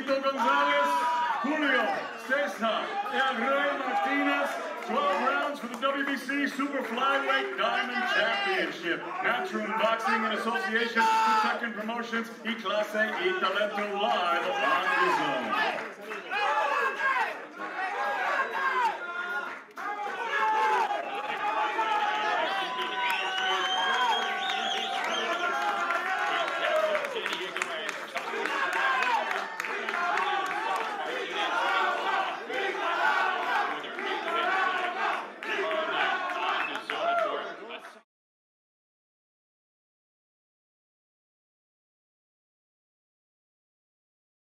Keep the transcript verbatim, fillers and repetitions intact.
Chocolatito Gonzalez, Julio Cesar Martinez. twelve rounds for the W B C Super Flyweight Diamond Championship. Matchroom Boxing in association with Tekken Promotions, y Clase y Talento live on the zone.